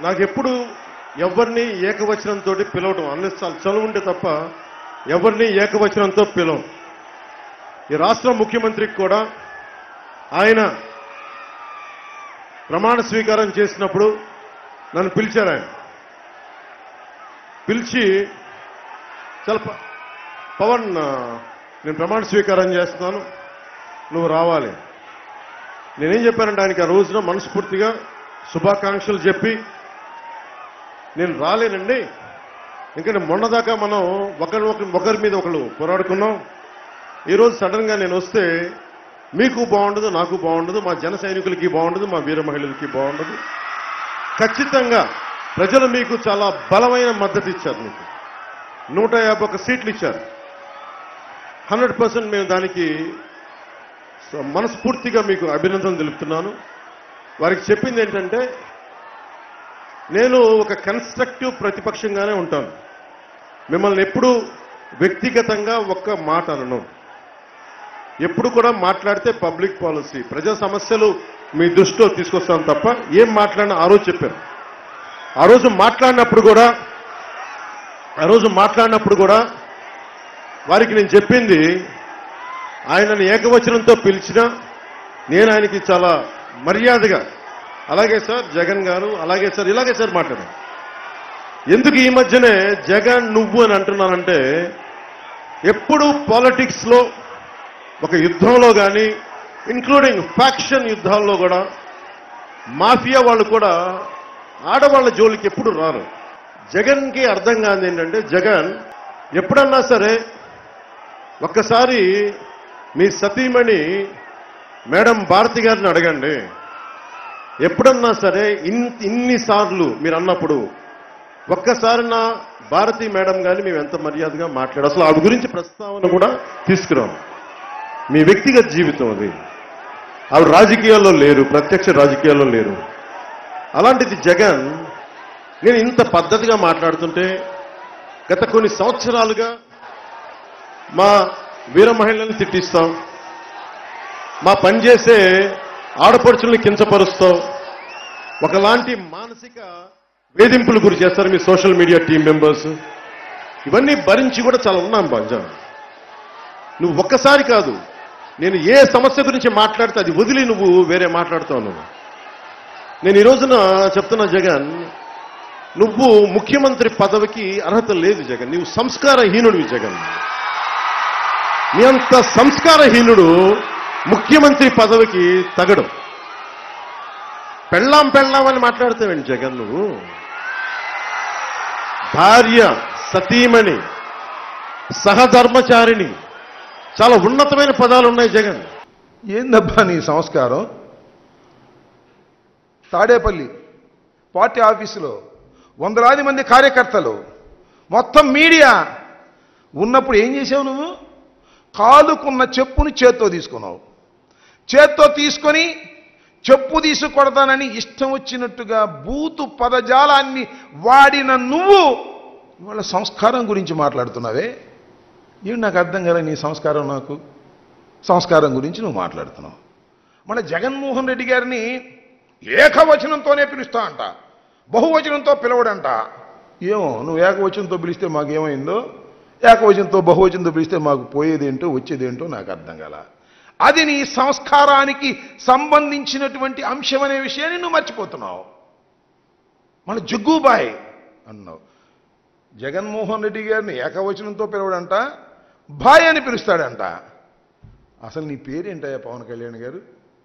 నాకెప్పుడు ఎవరిని ఏకవచనంతో పిలవటం అన్ని చదువు ఉంటే తప్ప ఎవరిని ఏకవచనంతో పిలవం. ఈ రాష్ట్ర ముఖ్యమంత్రికి కూడా ఆయన ప్రమాణ స్వీకారం చేసినప్పుడు నన్ను పిలిచారు. ఆయన పిలిచి చాలా పవన్ నేను ప్రమాణ స్వీకారం చేస్తున్నాను, నువ్వు రావాలి. నేనేం చెప్పానంటే ఆయనకి ఆ రోజున మనస్ఫూర్తిగా శుభాకాంక్షలు చెప్పి నేను రాలేనండి, ఎందుకంటే మొన్నదాకా మనం ఒకరి మీద ఒకరు పోరాడుకున్నాం. ఈరోజు సడన్ గా నేను వస్తే మీకు బాగుండదు, నాకు బాగుండదు, మా జన సైనికులకి బాగుండదు, మా వీర మహిళలకి బాగుండదు. ఖచ్చితంగా ప్రజలు మీకు చాలా బలమైన మద్దతు ఇచ్చారు. మీకు 151 సీట్లు ఇచ్చారు. 100% మేము దానికి మనస్ఫూర్తిగా మీకు అభినందనలు తెలుపుతున్నాను. వారికి చెప్పింది ఏంటంటే నేను ఒక కన్స్ట్రక్టివ్ ప్రతిపక్షంగానే ఉంటాను. మిమ్మల్ని ఎప్పుడు వ్యక్తిగతంగా ఒక్క మాట అనను. ఎప్పుడు కూడా మాట్లాడితే పబ్లిక్ పాలసీ, ప్రజా సమస్యలు మీ దృష్టిలో తీసుకొస్తాను తప్ప ఏం మాట్లాడినా ఆ రోజు చెప్పారు. ఆ రోజు మాట్లాడినప్పుడు కూడా వారికి నేను చెప్పింది, ఆయనను ఏకవచనంతో పిలిచినా నేను ఆయనకి చాలా మర్యాదగా అలాగే సార్ జగన్ గారు, అలాగే సార్, ఇలాగే సార్ మాట్లాడాను. ఎందుకు ఈ మధ్యనే జగన్ నువ్వు అని అంటున్నానంటే, ఎప్పుడు పాలిటిక్స్ లో ఒక యుద్ధంలో కానీ ఇంక్లూడింగ్ ఫ్యాక్షన్ యుద్ధాల్లో కూడా మాఫియా వాళ్ళు కూడా ఆడవాళ్ల జోలికి ఎప్పుడు రారు. జగన్కి అర్థం కాదు ఏంటంటే, జగన్ ఎప్పుడన్నా సరే ఒక్కసారి మీ సతీమణి మేడం భారతి గారిని అడగండి. ఎప్పుడన్నా సరే ఇన్నిసార్లు మీరు అన్నప్పుడు ఒక్కసారి నా భారతి మేడం గారిని మేము ఎంత మర్యాదగా మాట్లాడు, అసలు ఆవిడ గురించి ప్రస్తావన కూడా తీసుకురాం. మీ వ్యక్తిగత జీవితం అది. ఆవిడ రాజకీయాల్లో లేరు, ప్రత్యక్ష రాజకీయాల్లో లేరు. అలాంటిది జగన్ నేను ఇంత పద్ధతిగా మాట్లాడుతుంటే, గత కొన్ని సంవత్సరాలుగా మా వీర మహిళల్ని తిట్టిస్తాం, మా పనిచేసే ఆడపడుచుల్ని కించపరుస్తాం, ఒకలాంటి మానసిక వేధింపులు గురి చేస్తారు మీ సోషల్ మీడియా టీం మెంబర్స్. ఇవన్నీ భరించి కూడా చాలా ఉన్నాం బాజా. నువ్వు ఒక్కసారి కాదు, నేను ఏ సమస్య గురించి మాట్లాడితే అది వదిలి నువ్వు వేరే మాట్లాడుతావు. నేను ఈ రోజున చెప్తున్నా, జగన్ నువ్వు ముఖ్యమంత్రి పదవికి అర్హత లేదు జగన్. నువ్వు సంస్కారహీనుడివి జగన్. నీ అంత సంస్కారహీనుడు ముఖ్యమంత్రి పదవికి తగడు. పెళ్ళాం అని మాట్లాడతావేంటి జగన్ నువ్వు? భార్య, సతీమణి, సహధర్మచారిణి, చాలా ఉన్నతమైన పదాలు ఉన్నాయి జగన్. ఏందబ్బా నీ సంస్కారం? తాడేపల్లి పార్టీ ఆఫీసులో వందలాది మంది కార్యకర్తలు, మొత్తం మీడియా ఉన్నప్పుడు ఏం చేసావు నువ్వు? కాలుకున్న చెప్పుని చేత్తో తీసుకున్నావు. చేత్తో తీసుకొని చెప్పు తీసుకొడతానని ఇష్టం వచ్చినట్టుగా బూతు పదజాలాన్ని వాడిన నువ్వు ఇవాళ సంస్కారం గురించి మాట్లాడుతున్నావే. ఏం నాకు అర్థం కదా నీ సంస్కారం. నాకు సంస్కారం గురించి నువ్వు మాట్లాడుతున్నావు. మన జగన్మోహన్ రెడ్డి గారిని ఏకవచనంతోనే పిలుస్తా అంట, బహువచనంతో పిలవడంట. ఏమో నువ్వు ఏకవచనంతో పిలిస్తే మాకేమైందో, ఏకవచనంతో బహువచనంతో పిలిస్తే మాకు పోయేదేంటో వచ్చేదేంటో నాకు అర్థం కాల. అది నీ సంస్కారానికి సంబంధించినటువంటి అంశం అనే విషయాన్ని నువ్వు మర్చిపోతున్నావు. మన జగ్గుబాయ్ అన్నావు. జగన్మోహన్ రెడ్డి గారిని ఏకవచనంతో పిలవడంట, బాయ్ అని పిలుస్తాడంట. అసలు నీ పేరేంటయ్యా పవన్ కళ్యాణ్ గారు?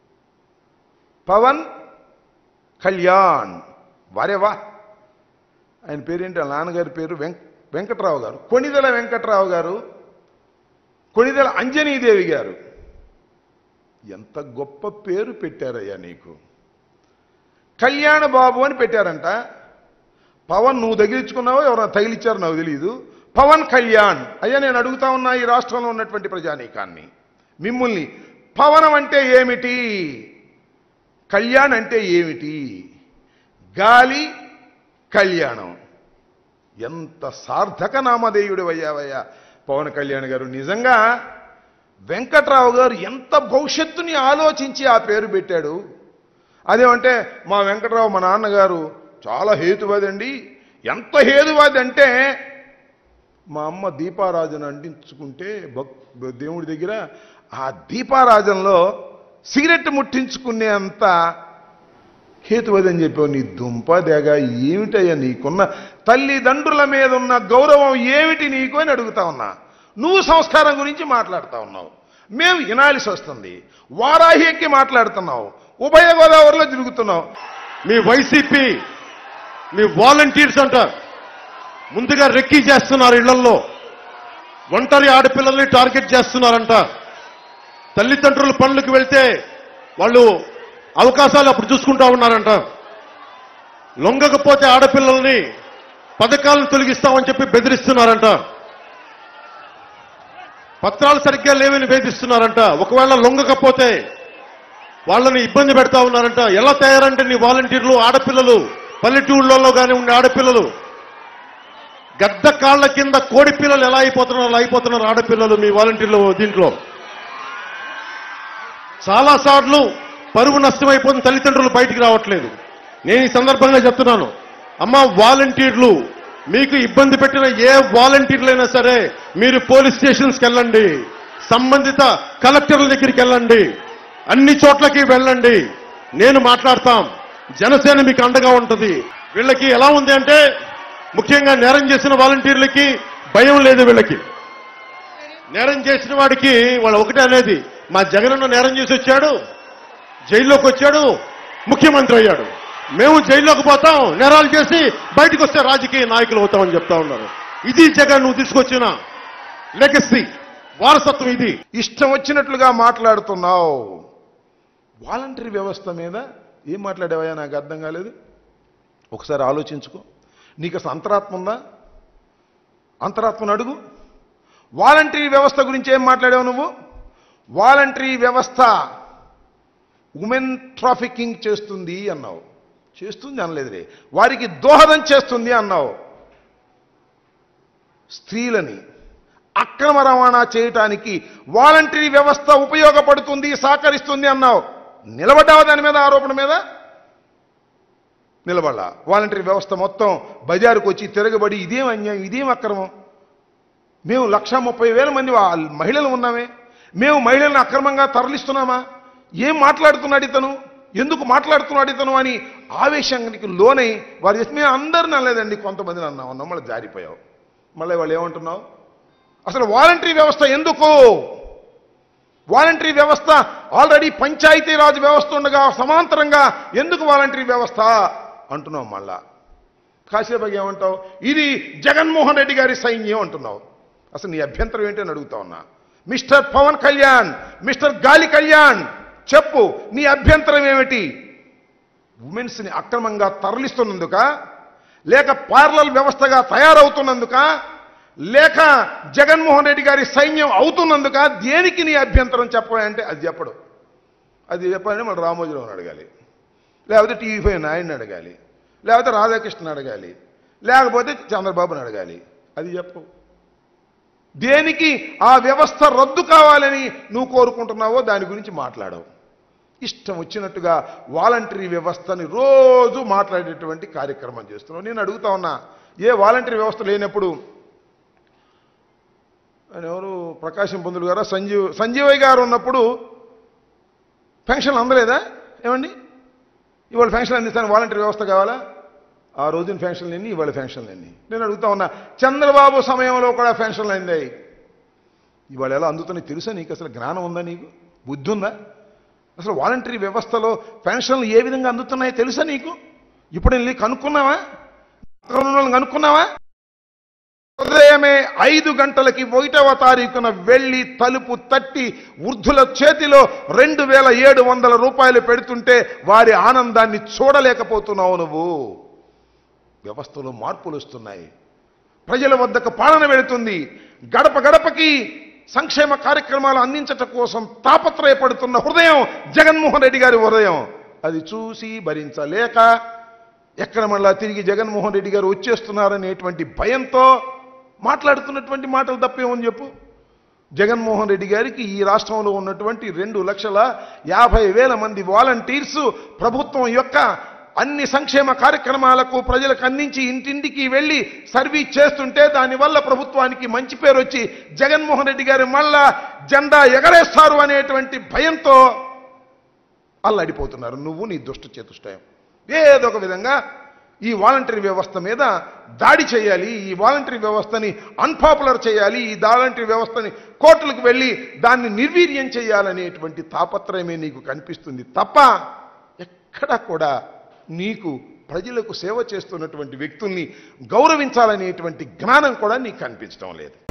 పవన్ కళ్యాణ్. వారేవా, ఆయన పేరేంటి? ఆ నాన్నగారి పేరు వెంకట్రావు గారు, కొణిదెల వెంకట్రావు గారు, కొణిదెల అంజనీదేవి గారు. ఎంత గొప్ప పేరు పెట్టారయ్యా నీకు. కళ్యాణ బాబు అని పెట్టారంట. పవన్ నువ్వు తగిలించుకున్నావో ఎవరైనా తగిలిచ్చారో నాకు తెలియదు. పవన్ కళ్యాణ్. అయ్యా నేను అడుగుతా ఉన్నా ఈ రాష్ట్రంలో ఉన్నటువంటి ప్రజానీకాన్ని, మిమ్మల్ని, పవనం అంటే ఏమిటి, కళ్యాణ్ అంటే ఏమిటి? గాలి కళ్యాణం. ఎంత సార్థక నామధేయుడు అయ్యావయ్యా పవన్ కళ్యాణ్ గారు. నిజంగా వెంకట్రావు గారు ఎంత భవిష్యత్తుని ఆలోచించి ఆ పేరు పెట్టాడు. అదేమంటే మా వెంకట్రావు మా నాన్నగారు చాలా హేతువాది అండి. ఎంత హేతువాది అంటే మా అమ్మ దీపారాజన అంటించుకుంటే దేవుడి దగ్గర ఆ దీపారాజనలో సిగరెట్ ముట్టించుకునే అంత హేతువాది అని చెప్పావు. నీ దుంపదేగ ఏమిటయ్యా నీకున్న తల్లిదండ్రుల మీద ఉన్న గౌరవం ఏమిటి నీకు అని అడుగుతా ఉన్నా. నువ్వు సంస్కారం గురించి మాట్లాడుతా ఉన్నావు, మేము వినాల్సి వస్తుంది. వారాహి ఎక్కి మాట్లాడుతున్నావు, ఉభయ గోదావరిలో తిరుగుతున్నావు. మీ వైసీపీ మీ వాలంటీర్స్ అంట ముందుగా రెక్కీ చేస్తున్నారు, ఇళ్లలో ఒంటరి ఆడపిల్లల్ని టార్గెట్ చేస్తున్నారంట. తల్లిదండ్రులు పనులకు వెళ్తే వాళ్ళు అవకాశాలు అప్పుడు చూసుకుంటా ఉన్నారంట. లొంగకపోతే ఆడపిల్లల్ని పథకాలను తొలగిస్తామని చెప్పి బెదిరిస్తున్నారంట. పత్రాలు సరిగ్గా లేవని వేధిస్తున్నారంట. ఒకవేళ లొంగకపోతే వాళ్ళని ఇబ్బంది పెడతా ఉన్నారంట. ఎలా తయారంటే నీ వాలంటీర్లు ఆడపిల్లలు, పల్లెటూళ్ళలో కానీ ఉండే ఆడపిల్లలు గద్ద కాళ్ల కింద కోడి పిల్లలు ఎలా అయిపోతున్నారు అలా అయిపోతున్నారు ఆడపిల్లలు మీ వాలంటీర్లు. దీంట్లో చాలా సార్లు పరువు నష్టమైపోతుంది, తల్లిదండ్రులు బయటికి రావట్లేదు. నేను ఈ సందర్భంగా చెప్తున్నాను, అమ్మ వాలంటీర్లు మీకు ఇబ్బంది పెట్టిన ఏ వాలంటీర్లైనా సరే మీరు పోలీస్ స్టేషన్స్కి వెళ్ళండి, సంబంధిత కలెక్టర్ల దగ్గరికి వెళ్ళండి, అన్ని చోట్లకి వెళ్ళండి, నేను మాట్లాడతాం. జనసేన మీకు అండగా ఉంటుంది. వీళ్ళకి ఎలా ఉంది అంటే ముఖ్యంగా నేరం చేసిన వాలంటీర్లకి భయం లేదు. వీళ్ళకి నేరం చేసిన వాడికి వాళ్ళు ఒకటే అనేది, మా జగనన్న నేరం చేసి వచ్చాడు, జైల్లోకి వచ్చాడు, ముఖ్యమంత్రి అయ్యాడు, మేము జైల్లోకి పోతాం, నేరాలు చేసి బయటకు వస్తే రాజకీయ నాయకులు అవుతామని చెప్తా ఉన్నారు. ఇది జగన్ నువ్వు తీసుకొచ్చిన లెగసీ, వారసత్వం ఇది. ఇష్టం వచ్చినట్లుగా మాట్లాడుతున్నావు. వాలంటరీ వ్యవస్థ మీద ఏం మాట్లాడావా నాకు అర్థం కాలేదు. ఒకసారి ఆలోచించుకో. నీకు అసలు అంతరాత్మ ఉందా? అంతరాత్మను అడుగు. వాలంటరీ వ్యవస్థ గురించి ఏం మాట్లాడావు నువ్వు? వాలంటరీ వ్యవస్థ ఉమెన్ ట్రాఫికింగ్ చేస్తుంది అన్నావు. చేస్తుంది అనలేదులే, వారికి దోహదం చేస్తుంది అన్నావు. స్త్రీలని అక్రమ రవాణా చేయటానికి వాలంటరీ వ్యవస్థ ఉపయోగపడుతుంది, సహకరిస్తుంది అన్నావు. నిలబడ్డావా దాని మీద? ఆరోపణ మీద నిలబడాల. వాలంటరీ వ్యవస్థ మొత్తం బజారుకు వచ్చి తిరగబడి ఇదేం అన్యాయం, ఇదేం అక్రమం, మేము 130,000 మంది మహిళలు ఉన్నామే, మేము మహిళలను అక్రమంగా తరలిస్తున్నామా, ఏం మాట్లాడుతున్నాడు ఇతను, ఎందుకు మాట్లాడుతున్నాడు ఇతను అని ఆవేశానికి లోనై వారు చేసి మేము అందరిని అనలేదండి, కొంతమందిని అన్నావు. మళ్ళీ జారిపోయావు. మళ్ళీ వాళ్ళు ఏమంటున్నావు? అసలు వాలంటరీ వ్యవస్థ ఎందుకు? వాలంటరీ వ్యవస్థ ఆల్రెడీ పంచాయతీరాజ్ వ్యవస్థ ఉండగా సమాంతరంగా ఎందుకు వాలంటరీ వ్యవస్థ అంటున్నావు. మళ్ళా కాసేపకి ఏమంటావు? ఇది జగన్మోహన్ రెడ్డి గారి సైన్యం అంటున్నావు. అసలు నీ అభ్యంతరం ఏంటి అని అడుగుతా ఉన్నా. మిస్టర్ పవన్ కళ్యాణ్, మిస్టర్ గాలి కళ్యాణ్, చెప్పు నీ అభ్యంతరం ఏమిటి? ఉమెన్స్ని అక్రమంగా తరలిస్తున్నందుక, లేక పార్లల్ వ్యవస్థగా తయారవుతున్నందుక, లేక జగన్మోహన్ రెడ్డి గారి సైన్యం అవుతున్నందుక, దేనికి నీ అభ్యంతరం చెప్పాలంటే అది చెప్పడు. అది చెప్పాలంటే మన రామోజీరావుని అడగాలి, లేకపోతే టీవీ నాయుడిని అడగాలి, లేకపోతే రాధాకృష్ణని అడగాలి, లేకపోతే చంద్రబాబుని అడగాలి. అది చెప్పు. దేనికి ఆ వ్యవస్థ రద్దు కావాలని నువ్వు కోరుకుంటున్నావో దాని గురించి మాట్లాడవు. ఇష్టం వచ్చినట్టుగా వాలంటరీ వ్యవస్థని రోజు మాట్లాడేటువంటి కార్యక్రమం చేస్తున్నావు. నేను అడుగుతా ఉన్నా, ఏ వాలంటరీ వ్యవస్థ లేనప్పుడు ఆయన ఎవరు ప్రకాశం పంతులు గారా సంజీవయ్య గారు ఉన్నప్పుడు పెన్షన్లు అందలేదా? ఏమండి ఇవాళ పెన్షన్ అందిస్తాను వాలంటరీ వ్యవస్థ కావాలా? ఆ రోజున పెన్షన్లు ఎన్ని, ఇవాళ పెన్షన్లు ఎన్ని? నేను అడుగుతా ఉన్నా. చంద్రబాబు సమయంలో కూడా పెన్షన్లు అందాయి, ఇవాళ ఎలా అందుతున్నాయి తెలుసా నీకు? అసలు జ్ఞానం ఉందా నీకు? బుద్ధి ఉందా? అసలు వాలంటరీ వ్యవస్థలో పెన్షన్లు ఏ విధంగా అందుతున్నాయో తెలుసా నీకు? ఇప్పుడు వెళ్ళి కనుక్కున్నావా? కనుక్కున్నావా? ఉదయమే 5 గంటలకి 1వ తారీఖున వెళ్ళి తలుపు తట్టి వృద్ధుల చేతిలో 2,700 రూపాయలు పెడుతుంటే వారి ఆనందాన్ని చూడలేకపోతున్నావు నువ్వు. వ్యవస్థలో మార్పులు వస్తున్నాయి, ప్రజల వద్దకు పాలన వెళుతుంది, గడప గడపకి సంక్షేమ కార్యక్రమాలు అందించటం కోసం తాపత్రయపడుతున్న హృదయం జగన్మోహన్ రెడ్డి గారి హృదయం. అది చూసి భరించలేక ఎక్కడ మళ్ళా తిరిగి జగన్మోహన్ రెడ్డి గారు వచ్చేస్తున్నారనేటువంటి భయంతో మాట్లాడుతున్నటువంటి మాటలు తప్పేమని చెప్పు. జగన్మోహన్ రెడ్డి గారికి ఈ రాష్ట్రంలో ఉన్నటువంటి 2,50,000 మంది వాలంటీర్స్ ప్రభుత్వం యొక్క అన్ని సంక్షేమ కార్యక్రమాలకు ప్రజలకు అందించి ఇంటింటికి వెళ్ళి సర్వీస్ చేస్తుంటే దానివల్ల ప్రభుత్వానికి మంచి పేరు వచ్చి జగన్మోహన్ రెడ్డి గారు మళ్ళా జెండా ఎగరేస్తారు అనేటువంటి భయంతో అల్లాడిపోతున్నారు నువ్వు నీ దుష్ట చతుష్టయం. ఏదో ఒక విధంగా ఈ వాలంటరీ వ్యవస్థ మీద దాడి చేయాలి, ఈ వాలంటరీ వ్యవస్థని అన్పాపులర్ చేయాలి, ఈ వాలంటరీ వ్యవస్థని కోర్టులకు వెళ్ళి దాన్ని నిర్వీర్యం చేయాలనేటువంటి తాపత్రయమే నీకు కనిపిస్తుంది తప్ప ఎక్కడా కూడా నీకు ప్రజలకు సేవ చేస్తున్నటువంటి వ్యక్తుల్ని గౌరవించాలనేటువంటి జ్ఞానం కూడా నీకు కనిపించడం లేదు.